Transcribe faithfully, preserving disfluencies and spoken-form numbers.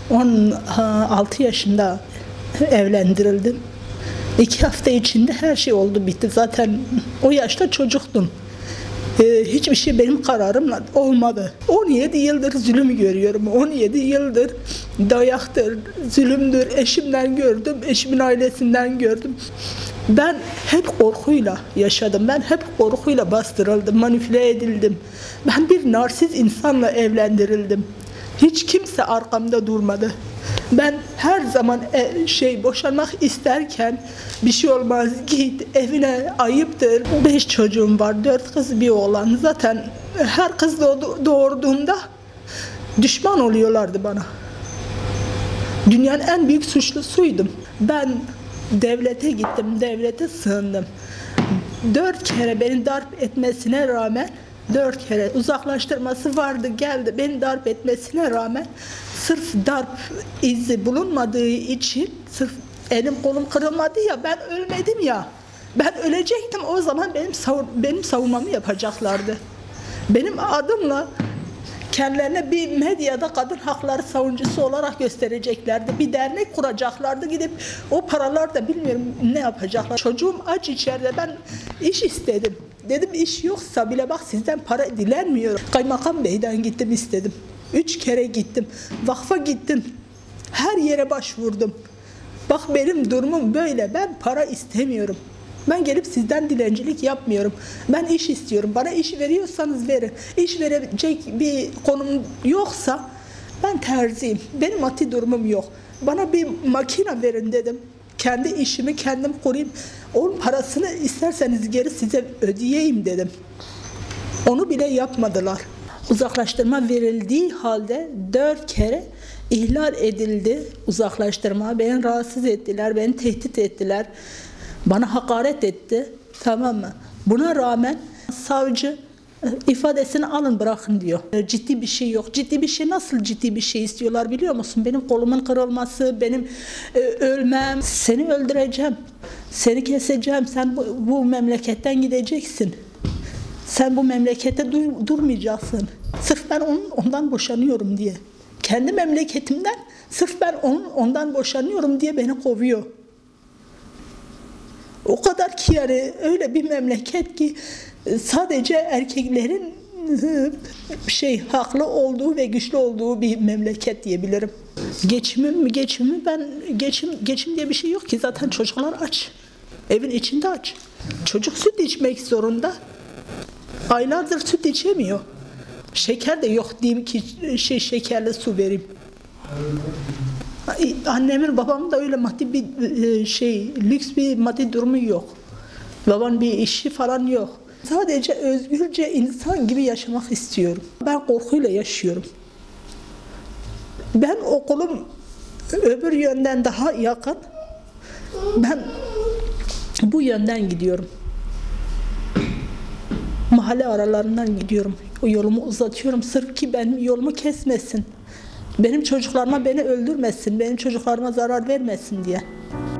on altı yaşında evlendirildim. İki hafta içinde her şey oldu bitti. Zaten o yaşta çocuktum. Ee, hiçbir şey benim kararımla olmadı. on yedi yıldır zulüm görüyorum. on yedi yıldır dayaktır, zulümdür. Eşimden gördüm, eşimin ailesinden gördüm. Ben hep korkuyla yaşadım. Ben hep korkuyla bastırıldım, manipüle edildim. Ben bir narsist insanla evlendirildim. Hiç kimse arkamda durmadı. Ben her zaman şey boşanmak isterken bir şey olmaz, git evine, ayıptır. Beş çocuğum var, dört kız bir oğlan. Zaten her kız doğurduğunda düşman oluyorlardı bana. Dünyanın en büyük suçlusuydum. Ben devlete gittim, devlete sığındım. Dört kere beni darp etmesine rağmen, dört kere uzaklaştırması vardı, geldi beni darp etmesine rağmen sırf darp izi bulunmadığı için, sırf elim kolum kırılmadı ya, ben ölmedim ya, ben ölecektim, o zaman benim savun, benim savunmamı yapacaklardı. Benim adımla kendilerine bir medyada kadın hakları savunucusu olarak göstereceklerdi. Bir dernek kuracaklardı, gidip o paralar da bilmiyorum ne yapacaklar. Çocuğum aç içeride, ben iş istedim. Dedim iş yoksa bile bak sizden para dilenmiyorum. Kaymakam Bey'den gittim istedim. Üç kere gittim. Vakfa gittim. Her yere başvurdum. Bak benim durumum böyle. Ben para istemiyorum. Ben gelip sizden dilencilik yapmıyorum. Ben iş istiyorum. Bana iş veriyorsanız verin. İş verecek bir konum yoksa ben terziyim. Benim maddi durumum yok. Bana bir makine verin dedim. Kendi işimi kendim kurayım. Onun parasını isterseniz geri size ödeyeyim dedim. Onu bile yapmadılar. Uzaklaştırma verildiği halde dört kere ihlal edildi uzaklaştırma. Beni rahatsız ettiler, beni tehdit ettiler. Bana hakaret etti, tamam mı? Buna rağmen savcı ifadesini alın bırakın diyor. Ciddi bir şey yok. Ciddi bir şey, nasıl ciddi bir şey istiyorlar biliyor musun? Benim kolumun kırılması, benim e, ölmem, seni öldüreceğim, seni keseceğim, sen bu, bu memleketten gideceksin. Sen bu memlekette dur, durmayacaksın. Sırf ben onun, ondan boşanıyorum diye. Kendi memleketimden sırf ben onun, ondan boşanıyorum diye beni kovuyor. O kadar ki yani öyle bir memleket ki sadece erkeklerin şey haklı olduğu ve güçlü olduğu bir memleket diyebilirim. Geçimim mi geçimim ben geçim geçim diye bir şey yok ki, zaten çocuklar aç. Evin içinde aç. Çocuk süt içmek zorunda. Aylardır süt içemiyor. Şeker de yok diyeyim ki şey şekerli su vereyim. Annemin babamın da öyle maddi bir şey, lüks bir maddi durumu yok. Babanın bir işi falan yok. Sadece özgürce insan gibi yaşamak istiyorum. Ben korkuyla yaşıyorum. Ben okulum öbür yönden daha yakın. Ben bu yönden gidiyorum. Mahalle aralarından gidiyorum. O yolumu uzatıyorum sırf ki benim yolumu kesmesin. Benim çocuklarıma beni öldürmesin, benim çocuklarıma zarar vermesin diye.